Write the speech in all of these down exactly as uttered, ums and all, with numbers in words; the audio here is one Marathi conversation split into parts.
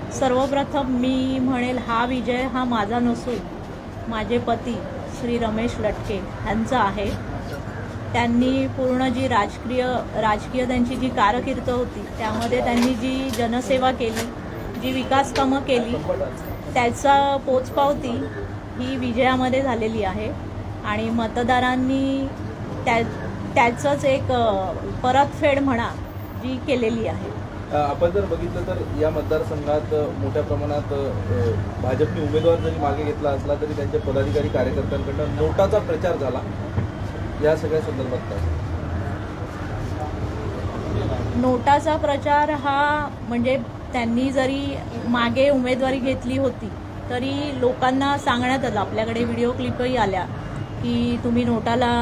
सर्वप्रथम मी म्हणेल हा विजय हा माझा नसून माझे पती श्री रमेश लटके यांचा आहे। त्यांनी पूर्ण जी राजकीय राजकीय त्यांची जी कारकीर्द होती त्यामध्ये त्यांनी जी जनसेवा केली, जी विकास कामं केली, त्याचा पोचपावती ही विजयामध्ये झालेली आहे आणि मतदारांनी त्या त्याचंच एक परतफेड म्हणा जी केलेली आहे। आपण जर बघितलं तर या मतदारसंघात मोठ्या प्रमाणात भाजपने उमेदवार जरी मागे घेतला असला तरी त्यांच्या पदाधिकारी कार्यकर्त्यांकडून नोटाचा प्रचार झाला। या सगळ्या संदर्भात नोटाचा प्रचार हा म्हणजे त्यांनी जरी मागे उमेदवारी घेतली होती तरी लोकांना सांगण्यात आलं, आपल्याकडे व्हिडिओ क्लिपही आल्या की तुम्ही नोटाला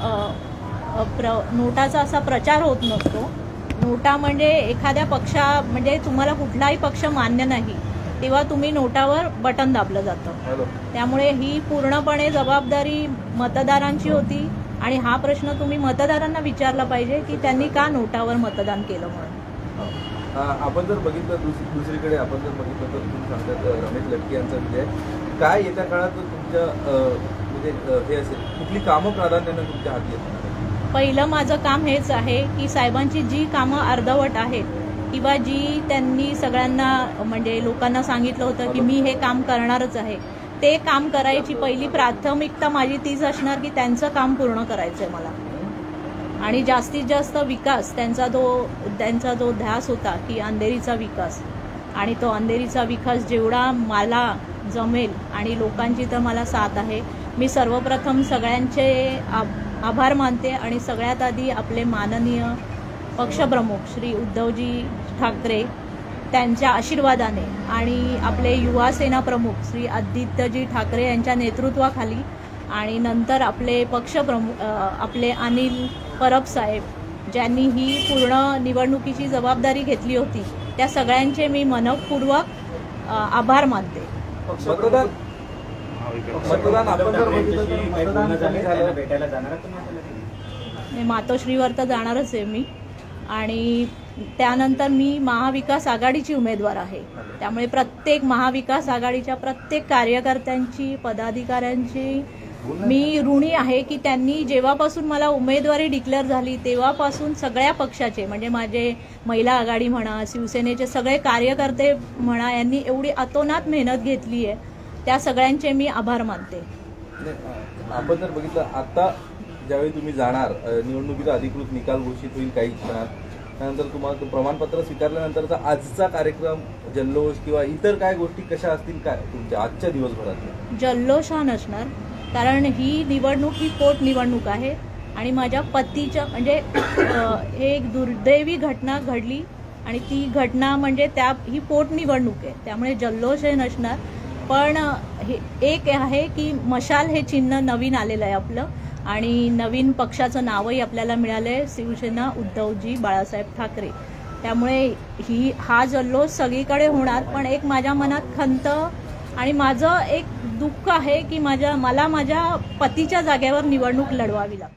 प्र नोटाचा असा प्रचार होत नसतो। नोटा म्हणजे एखाद्या पक्षा म्हणजे तुम्हाला कुठलाही पक्ष मान्य नाही तेव्हा तुम्ही नोटावर बटन दाबलं जातं। त्यामुळे ही पूर्णपणे जबाबदारी मतदारांची होती आणि हा प्रश्न तुम्ही मतदारांना विचारला पाहिजे की त्यांनी का नोटावर मतदान केलं म्हणून। आपण जर बघितलं दुसरीकडे आपण जर बघितलं तर तुम्ही सांगतात रमेश लटके यांचा विजय काय येत्या काळात तुमच्या म्हणजे हे असेल, कुठली कामं प्राधान्याने तुमच्या हाती येतात? पहिलं माझं काम हेच आहे की साहेबांची जी कामं अर्धवट आहेत किंवा जी त्यांनी सगळ्यांना म्हणजे लोकांना सांगितलं होतं की मी हे काम करणारच आहे, ते काम करायची पहिली प्राथमिकता माझी तीच असणार की त्यांचं काम पूर्ण करायचं आहे मला। आणि जास्तीत जास्त विकास त्यांचा जो त्यांचा जो ध्यास होता की अंधेरीचा विकास, आणि तो अंधेरीचा विकास जेवढा मला जमेल आणि लोकांची तर मला साथ आहे। मी सर्वप्रथम सगळ्यांचे आभार मानते आणि सगळ्यात आधी आपले माननीय पक्षप्रमुख श्री उद्धवजी ठाकरे त्यांच्या आशीर्वादाने आणि आपले युवा सेना प्रमुख श्री आदित्यजी ठाकरे यांच्या नेतृत्वाखाली आणि नंतर आपले पक्षप्रमुख आपले अनिल परब साहेब ज्यांनी ही पूर्ण निवडणुकीची जबाबदारी घेतली होती, त्या सगळ्यांचे मी मनपूर्वक आभार मानते। मतदान मतदान आपण जर मतदान झालं भेटायला जाणार मातोश्रीवर तर जाणारच आहे मी, आणि त्यानंतर मी महाविकास आघाडीची उमेदवार आहे। त्यामुळे प्रत्येक महाविकास आघाडीच्या प्रत्येक कार्यकर्त्यांची पदाधिकाऱ्यांची मी ऋणी आहे की त्यांनी जेव्हापासून मला उमेदवारी डिक्लेअर झाली तेव्हापासून सगळ्या पक्षाचे म्हणजे माझे महिला आघाडी म्हणा, शिवसेनेचे सगळे कार्यकर्ते म्हणा, यांनी एवढी अतोनात मेहनत घेतली आहे, त्या सगळ्यांचे मी आभार मानते। आपण जर बघितलं आता ज्यावेळी तुम्ही जाणार निवडणुकीचा अधिकृत निकाल घोषित होईल काही क्षणात, त्यानंतर तुम्हाला प्रमाणपत्र स्वीकारल्यानंतरचा आजचा कार्यक्रम जल्लोष किंवा इतर काय गोष्टी कशा असतील काय तुमच्या आजच्या दिवसभरात? जल्लोष हा नसणार, कारण ही निवडणूक ही पोट निवडणूक आहे आणि माझ्या पतीच्या म्हणजे हे एक दुर्दैवी घटना घडली आणि ती घटना म्हणजे त्या ही पोट निवडणूक आहे, त्यामुळे जल्लोष हे नसणार। पण हे एक आहे की मशाल हे चिन्ह नवीन आलेलं आहे आपलं आणि नवीन पक्षाचं नावही आपल्याला मिळालं आहे, शिवसेना उद्धवजी बाळासाहेब ठाकरे। त्यामुळे ही हा जल्लोष सगळीकडे होणार, पण एक माझ्या मनात खंत आणि माझं एक दुःख आहे की माझ्या मला माझ्या पतीच्या जागेवर निवडणूक लढवावी लागते।